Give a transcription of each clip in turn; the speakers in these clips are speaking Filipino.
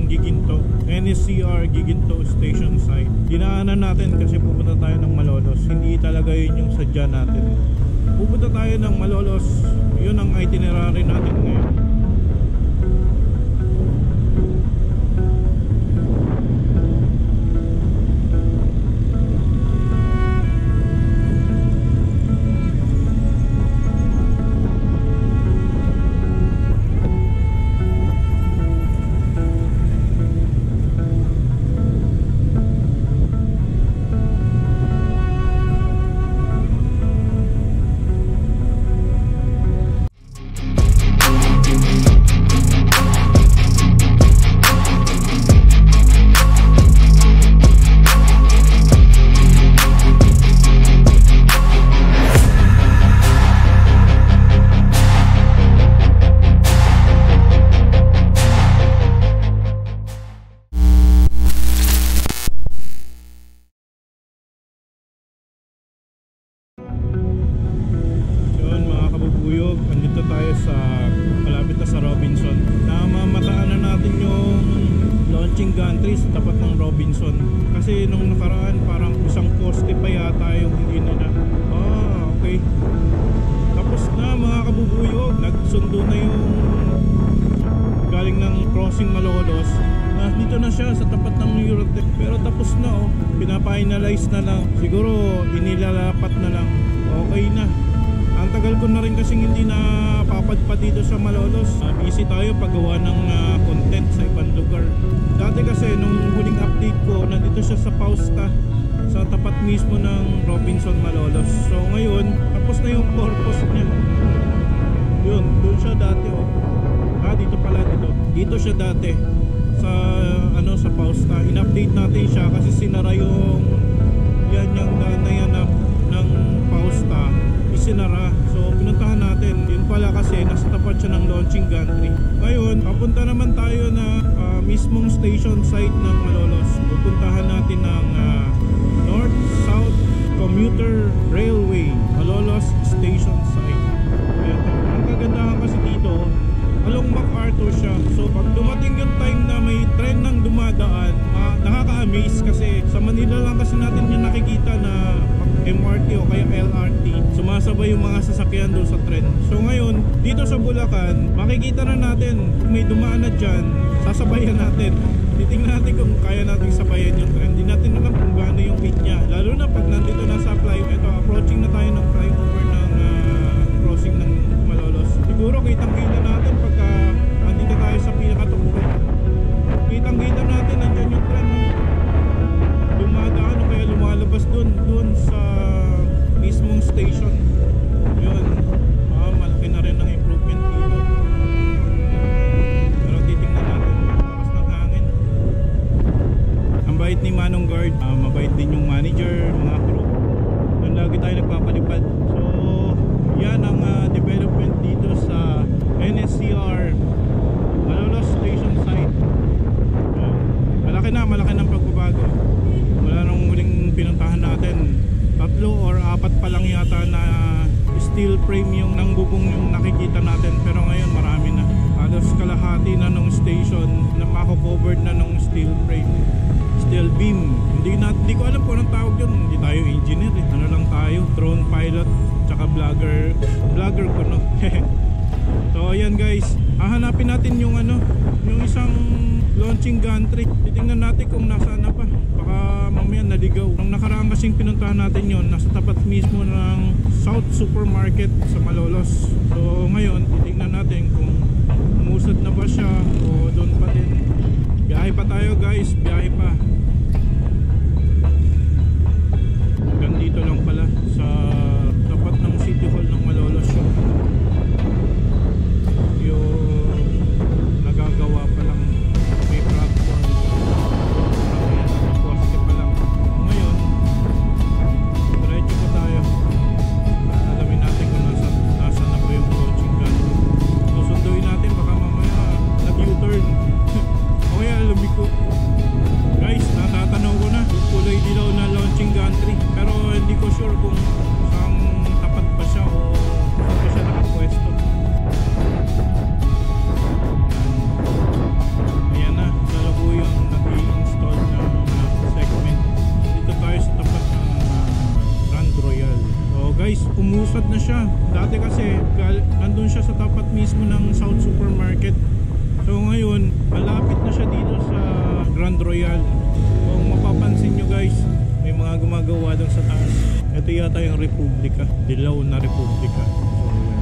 ng Giginto, NSCR Giginto Station Site. Dinaanan natin kasi pupunta tayo ng Malolos. Hindi talaga yun yung sadya natin. Pupunta tayo ng Malolos. Yun ang itinerary natin ngayon. Andito tayo sa malapit na sa Robinson. Namamataan na natin yung launching gantry sa tapat ng Robinson. Kasi nung nakaraan parang isang poste pa yata yung hindi nila. Okay. Tapos na mga kabubuyog, nagsundo na yung galing ng crossing Malolos. Dito na siya sa tapat ng Eurotech. Pero tapos na pinapa-finalize na lang. Siguro inilalapat na lang. Okay na. Ang tagal ko na rin kasing hindi na papadpad dito sa Malolos. Busy tayo paggawa ng content sa ibang lugar. Dati kasi nung huling update ko, nandito siya sa Pausta, sa tapat mismo ng Robinson Malolos. So ngayon, tapos na yung purpose niya. Yun, doon siya dati dito pala dito. Dito siya dati sa sa Pausta. In-update natin siya kasi sinara yung yung daan na yan ng Pausta. Isinara. So pinuntahan natin. Yun pala kasi nasa tapat siya ng launching gantry. Ngayon, papunta naman tayo na mismong station site ng Malolos. Pupuntahan natin ng North-South Commuter Railway Malolos Station Site. Ito. Ang kagandahan kasi dito, along MacArthur siya. So pag dumating yung time na may tren nang dumadaan, nakaka-amaze kasi sa Manila lang kasi natin yung nakikita na MRT o kaya LRT, sumasabay yung mga sasakyan doon sa tren. So ngayon, dito sa Bulacan, makikita na natin kung may dumaan na dyan, sasabayan natin. Titingnan natin kung kaya natin sabayan yung tren. Hindi natin alam kung gaano yung speed niya. Lalo na pag nandito na sa approaching na tayo ng flyover ng crossing ng Malolos. Siguro kitang-kita natin pagka nandito tayo sa pinakatukbo. Kitang-kita natin nandyan yung tren. Dumadaan o kaya lumalabas doon sa mismong station. Yun, malaki na rin ang improvement dito. Pero titingnan natin, lakas ng hangin. Ang bait ni Manong Guard, mabait din yung manager, mga crew. Doon lagi tayo nagpapalipad. So yan ang development dito sa NSCR Malolos Station Site. Malaki ng pagbabago. Wala nung huling pinuntahan natin, 3 or 4 pa lang yata na steel frame yung nang bubong yung nakikita natin. Pero ngayon marami na. Halos kalahati na nung station na mako-covered na nung steel frame, steel beam. Hindi ko alam kung anong tawag yun. Hindi tayo engineer Ano lang tayo, drone pilot tsaka vlogger ko no. So ayan guys, hahanapin natin yung yung isang launching gantry. Titingnan natin kung nasaan na pa. Baka mamaya naligaw. Nung nakaraan kasing pinuntahan natin yon, nasa tapat mismo ng South Supermarket sa Malolos. So ngayon, titingnan natin kung umusad na ba siya o doon pa din. Biyahe pa tayo guys, biyahe pa. Hanggang dito lang pala sa tapat ng City Hall ng Malolos yun. Yung nagagawa pa lang. Diretso pa tayo. Alamin natin kung nasa na po yung launching gun. tapat mismo ng South Supermarket. So ngayon, malapit na siya dito sa Grand Royal. Kung mapapansin nyo guys, may mga gumagawa doon sa taas. Ito yata yung Republika, dilaw na Republika. So yan.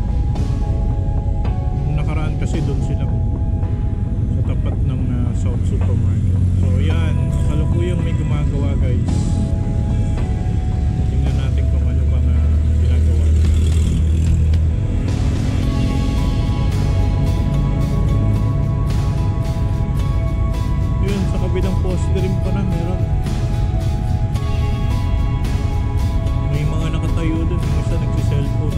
Nung nakaraan kasi doon sila sa tapat ng South Supermarket. So yan, salukuyang may gumagawa guys. Tingnan natin kung ano bang ginagawa. Yun, sa kabilang poste rin pa na meron. May mga nakatayo dun, yung isa nagsi-cellphone.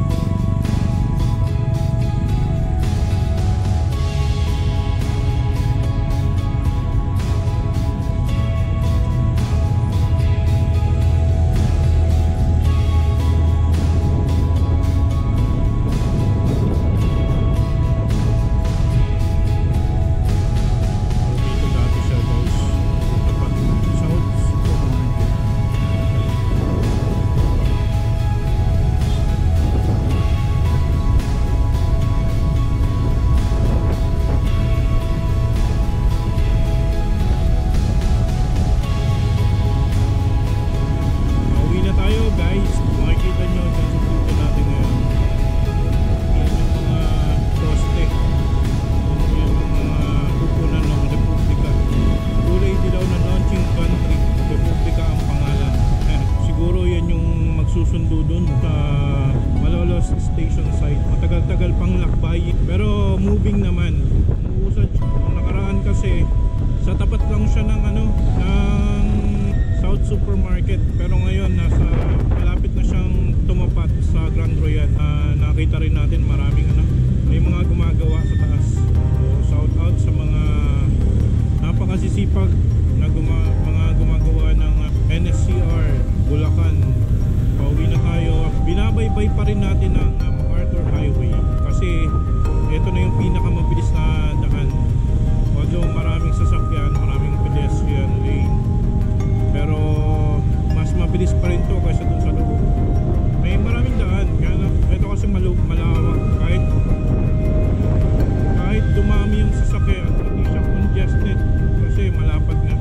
Susundo dun sa Malolos Station site. Matagal-tagal pang lakbay pero moving naman. Umuusad siya. Nakaraan kasi sa tapat lang siya ng ng South Supermarket, pero ngayon nasa malapit na siyang tumapat sa Grand Royal. Nakita rin natin maraming may mga gumagawa sa taas. So, shout out sa mga napakasisipag na mga gumagawa ng NSCR Bulacan. Pauwi na tayo. Binabaybay pa rin natin ang MacArthur Highway kasi ito na yung pinakamabilis na daan. Although maraming sasakyan, maraming pedestrian lane, pero mas mabilis pa rin to kaysa dun sa loob. May maraming daan, kaya ito kasi malawak. Kahit dumami yung sasakyan, hindi siya congested kasi malapad na.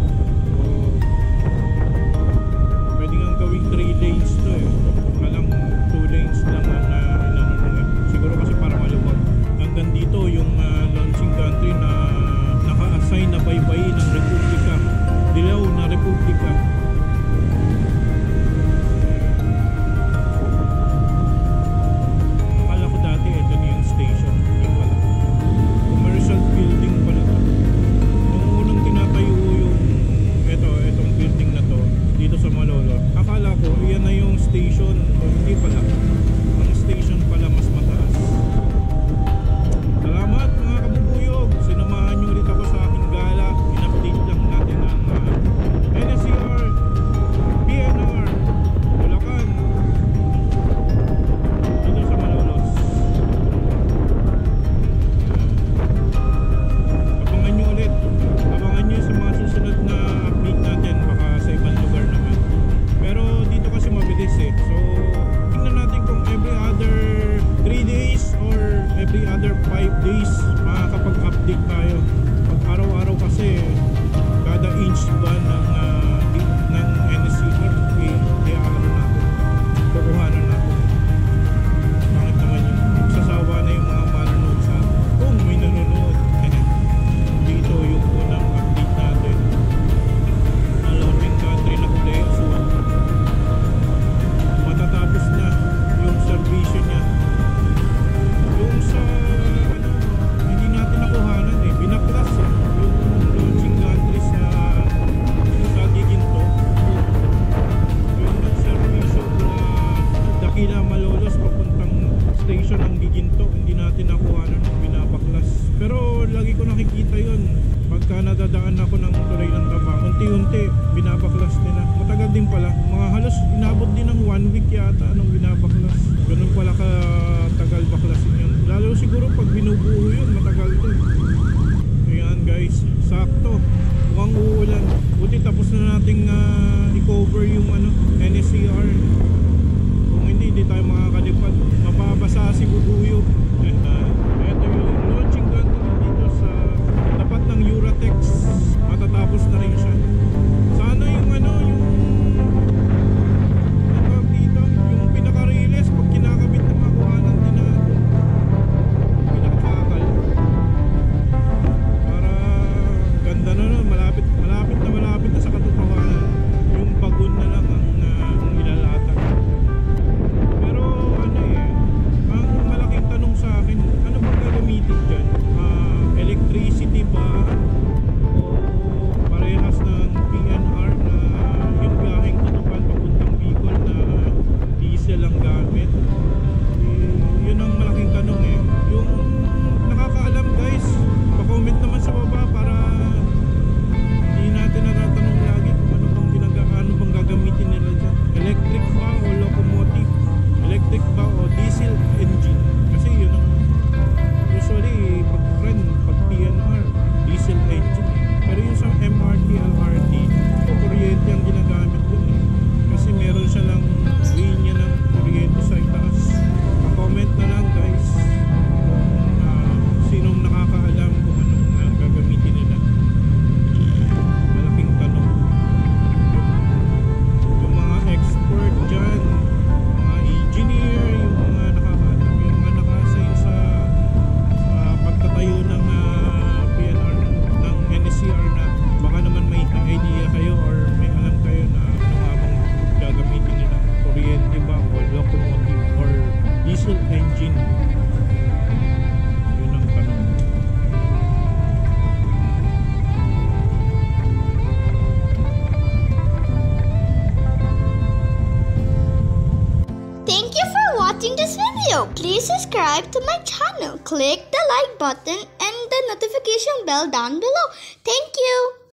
Gawing 3 lanes to alang 2 lanes lang siguro kasi para maluwag. Hanggang dito yung launching gantry na naka-assign na baybayin ng Republika, dilaw na Republika. Akala ko dati ito na yung station, yung pala commercial building pala ito. Nung unang tinatayo yung itong building na to dito sa Malolos, akala ko iyan na yung station. Hindi pala, ang station pala mas mataas. Salamat mga kabubuyog, sinamahan nyo ulit ako sa aking gala. In-update lang natin ang NSCR PNR Bulacan dito sa Malolos. Abangan nyo ulit, abangan nyo sa mga susunod na update natin, baka sa ibang lugar naman. Pero dito kasi mabilis so tingnan natin kung every other 3 days or every other 5 days makakapag-update tayo. Pag araw-araw kasi kada inch ba ng NSCR kaya natin, kukuhanan natin. Bakit naman yun? Sasawa na yung mga manonood sa kung may nanonood. Dito yung unang update natin. Ang launching country na Kuleo Sur. Matatapos na yung servisyo niya. Yung sa hindi natin nakuhanan binaklas yung launching country sa Giginto. Yung nag-servisyo Dakila Malolos papuntang station ng Giginto, hindi natin nakuhanan ng binabaklas. Pero lagi ko nakikita yun pagka nadadaan ako ng tulay ng Tabang, unti-unti binabaklas nila. Matagal din pala, mga halos inabot din ng 1 week yata nung binabaklas. Ganun pala katagal baklasin yun. Lalo siguro pag binubuo yun, matagal din. Ayan guys, sakto, mukhang uulan. Buti tapos na nating i-cover yung NSCR. Kung hindi tayo makakalipad, mapabasa si Bubuyog. watching this video. Please subscribe to my channel. Click the like button and the notification bell down below. Thank you.